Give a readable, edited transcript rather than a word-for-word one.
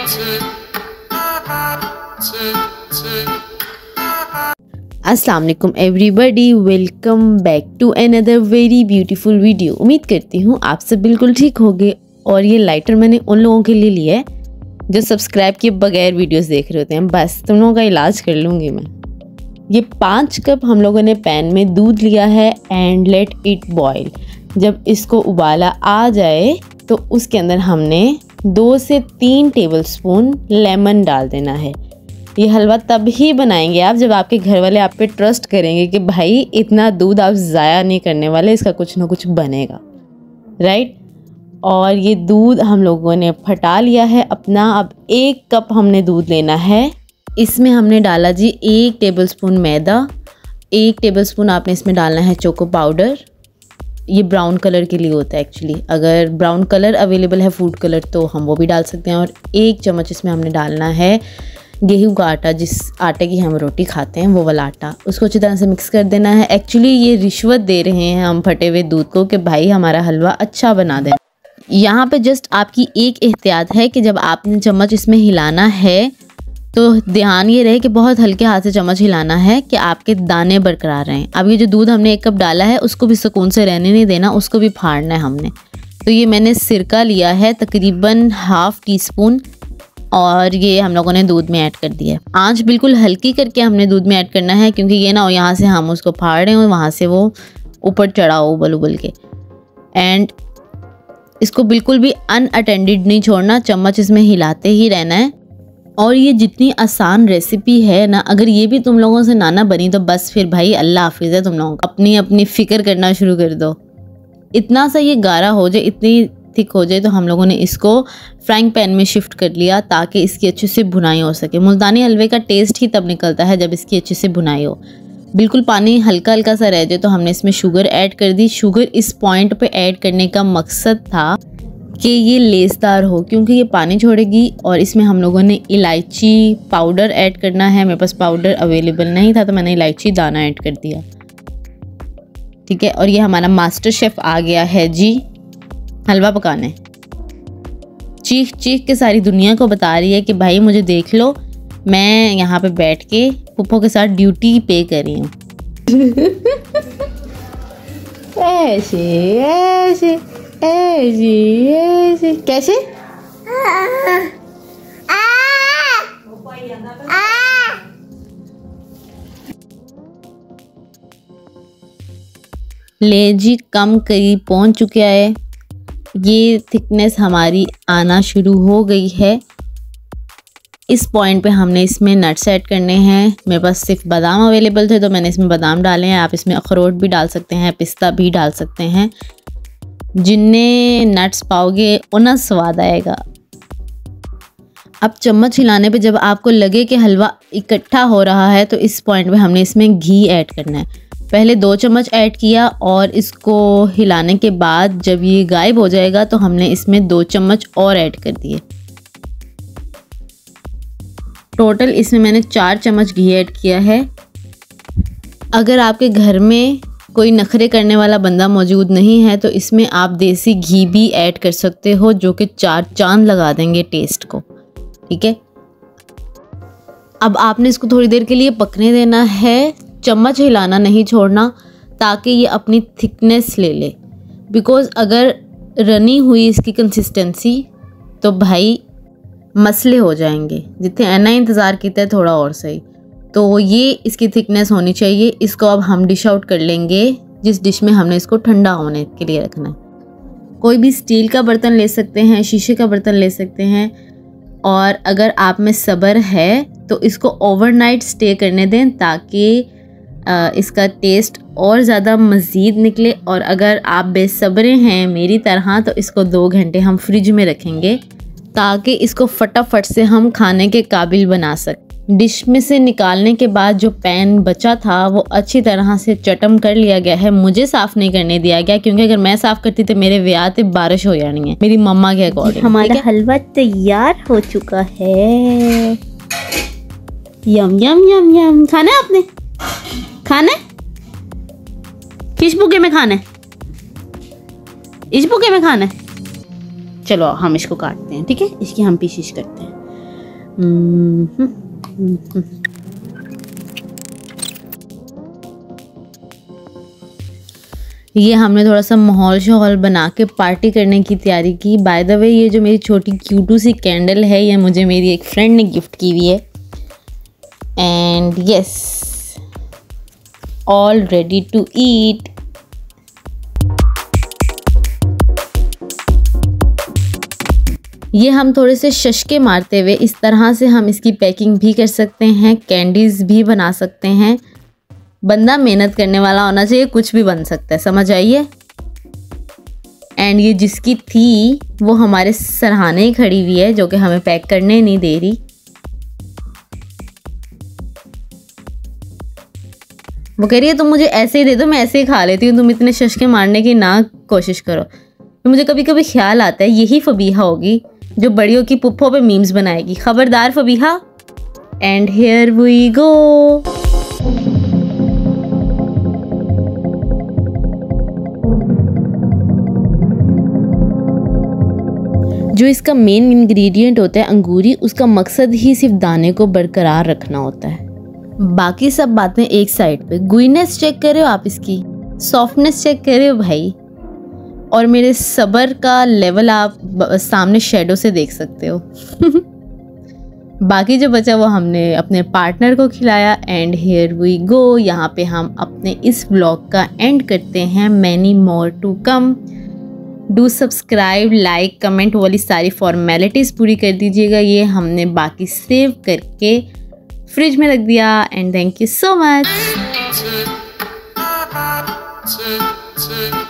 अस्सलाम वालेकुम everybody, welcome back to another very beautiful video. उम्मीद करती हूँ आप सब बिल्कुल ठीक होंगे। और ये लाइटर मैंने उन लोगों के लिए लिया है जो सब्सक्राइब किए बगैर वीडियोस देख रहे होते हैं। बस तुम लोगों का इलाज कर लूँगी मैं। ये 5 कप हम लोगों ने पैन में दूध लिया है एंड लेट इट बॉयल। जब इसको उबाला आ जाए तो उसके अंदर हमने 2 से 3 टेबलस्पून लेमन डाल देना है। ये हलवा तब ही बनाएंगे आप जब आपके घर वाले आप पे ट्रस्ट करेंगे कि भाई इतना दूध आप ज़ाया नहीं करने वाले, इसका कुछ ना कुछ बनेगा, राइट। और ये दूध हम लोगों ने फटा लिया है अपना। अब 1 कप हमने दूध लेना है। इसमें हमने डाला जी 1 टेबलस्पून मैदा, 1 टेबलस्पून आपने इसमें डालना है चोको पाउडर। ये ब्राउन कलर के लिए होता है एक्चुअली। अगर ब्राउन कलर अवेलेबल है फूड कलर तो हम वो भी डाल सकते हैं। और 1 चम्मच इसमें हमने डालना है गेहूं का आटा, जिस आटे की हम रोटी खाते हैं वो वाला आटा। उसको अच्छी तरह से मिक्स कर देना है। एक्चुअली ये रिश्वत दे रहे हैं हम फटे हुए दूध को कि भाई हमारा हलवा अच्छा बना दें। यहाँ पे जस्ट आपकी एक एहतियात है कि जब आपने चम्मच इसमें हिलाना है तो ध्यान ये रहे कि बहुत हल्के हाथ से चम्मच हिलाना है कि आपके दाने बरकरार रहें। अब ये जो दूध हमने 1 कप डाला है उसको भी सुकून से रहने नहीं देना, उसको भी फाड़ना है हमने। तो ये मैंने सिरका लिया है तकरीबन 1/2 टीस्पून और ये हम लोगों ने दूध में ऐड कर दिया है। आंच बिल्कुल हल्की करके हमने दूध में ऐड करना है क्योंकि ये ना हो यहाँ से हम उसको फाड़ रहे हो वहाँ से वो ऊपर चढ़ा हो उबल उबल के। एंड इसको बिल्कुल भी अनअटेंडेड नहीं छोड़ना, चम्मच इसमें हिलाते ही रहना है। और ये जितनी आसान रेसिपी है ना, अगर ये भी तुम लोगों से ना बनी तो बस फिर भाई अल्लाह हाफिज़ है। तुम लोगों को अपनी अपनी फ़िक्र करना शुरू कर दो। इतना सा ये गाढ़ा हो जाए, इतनी थिक हो जाए तो हम लोगों ने इसको फ्राइंग पैन में शिफ्ट कर लिया ताकि इसकी अच्छे से भुनाई हो सके। मुल्तानी हलवे का टेस्ट ही तब निकलता है जब इसकी अच्छे से भुनाई हो। बिल्कुल पानी हल्का हल्का सा रह जाए तो हमने इसमें शुगर ऐड कर दी। शुगर इस पॉइंट पे ऐड करने का मकसद था कि ये लेसदार हो, क्योंकि ये पानी छोड़ेगी। और इसमें हम लोगों ने इलायची पाउडर ऐड करना है। मेरे पास पाउडर अवेलेबल नहीं था तो मैंने इलायची दाना ऐड कर दिया, ठीक है। और ये हमारा मास्टर शेफ़ आ गया है जी हलवा पकाने। चीख चीख के सारी दुनिया को बता रही है कि भाई मुझे देख लो, मैं यहाँ पे बैठ के पुप्पो के साथ ड्यूटी पे कर रही हूँ। ऐसे ऐसे ऐसे ऐसे कैसे ले जी कम करीब पहुंच चुका है। ये थिकनेस हमारी आना शुरू हो गई है। इस पॉइंट पे हमने इसमें नट्स ऐड करने हैं। मेरे पास सिर्फ बादाम अवेलेबल थे तो मैंने इसमें बादाम डाले हैं। आप इसमें अखरोट भी डाल सकते हैं, पिस्ता भी डाल सकते हैं। जिन्ने नट्स पाओगे उन्हें स्वाद आएगा। अब चम्मच हिलाने पे जब आपको लगे कि हलवा इकट्ठा हो रहा है तो इस पॉइंट पे हमने इसमें घी ऐड करना है। पहले 2 चम्मच ऐड किया और इसको हिलाने के बाद जब ये गायब हो जाएगा तो हमने इसमें 2 चम्मच और ऐड कर दिए। टोटल इसमें मैंने 4 चम्मच घी ऐड किया है। अगर आपके घर में कोई नखरे करने वाला बंदा मौजूद नहीं है तो इसमें आप देसी घी भी ऐड कर सकते हो जो कि 4 चांद लगा देंगे टेस्ट को, ठीक है। अब आपने इसको थोड़ी देर के लिए पकने देना है। चम्मच हिलाना नहीं छोड़ना ताकि ये अपनी थिकनेस ले ले। बिकॉज़ अगर रनी हुई इसकी कंसिस्टेंसी तो भाई मसले हो जाएंगे। जितने ऐना इंतज़ार किया है थोड़ा और सही। तो ये इसकी थिकनेस होनी चाहिए। इसको अब हम डिश आउट कर लेंगे जिस डिश में हमने इसको ठंडा होने के लिए रखना है। कोई भी स्टील का बर्तन ले सकते हैं, शीशे का बर्तन ले सकते हैं। और अगर आप में सब्र है तो इसको ओवरनाइट स्टे करने दें ताकि इसका टेस्ट और ज़्यादा मज़ीद निकले। और अगर आप बेसब्रे हैं मेरी तरह तो इसको 2 घंटे हम फ्रिज में रखेंगे ताकि इसको फटाफट से हम खाने के काबिल बना सकें। डिश में से निकालने के बाद जो पैन बचा था वो अच्छी तरह से चटम कर लिया गया है। मुझे साफ़ नहीं करने दिया गया क्योंकि अगर मैं साफ़ करती तो मेरे व्याह पे बारिश हो जानी है मेरी मम्मा के अकॉर्डिंग। हमारा हलवा तैयार हो चुका है। यम यम यम यम। खाना है आपने? खाना है? किस बुके में खाना है? इस बुके में खाना है? चलो हम इसको काटते हैं, ठीक है। इसकी हम पीसीस करते हैं। ये हमने थोड़ा सा माहौल शहौल बना के पार्टी करने की तैयारी की। बाय द वे ये जो मेरी छोटी क्यूटू सी कैंडल है ये मुझे मेरी एक फ्रेंड ने गिफ्ट की हुई है। And yes, all ready to eat. ये हम थोड़े से शशके मारते हुए इस तरह से हम इसकी पैकिंग भी कर सकते हैं, कैंडीज़ भी बना सकते हैं। बंदा मेहनत करने वाला होना चाहिए, कुछ भी बन सकता है, समझ आइए। एंड ये जिसकी थी वो हमारे सराहने ही खड़ी हुई है, जो कि हमें पैक करने नहीं दे रही। वो कह रही है तुम मुझे ऐसे ही दे दो, मैं ऐसे ही खा लेती हूँ, तुम इतने शशके मारने की ना कोशिश करो। तो मुझे कभी कभी ख्याल आता है यही फबीहा होगी जो बड़ियों की पुप्पो पे मीम्स बनाएगी। खबरदार Fabiha. And here we go. जो इसका मेन इंग्रेडिएंट होता है अंगूरी, उसका मकसद ही सिर्फ दाने को बरकरार रखना होता है। बाकी सब बातें एक साइड पे। गुइनेस चेक कर रहे हो आप, इसकी सॉफ्टनेस चेक कर रहे हो भाई, और मेरे सब्र का लेवल आप सामने शेडो से देख सकते हो। बाकी जो बचा वो हमने अपने पार्टनर को खिलाया। And here we go. यहाँ पे हम अपने इस व्लॉग का एंड करते हैं। Many more to come. Do subscribe, like, comment वाली सारी फॉर्मेलिटीज़ पूरी कर दीजिएगा। ये हमने बाकी सेव करके फ्रिज में रख दिया। And thank you so much.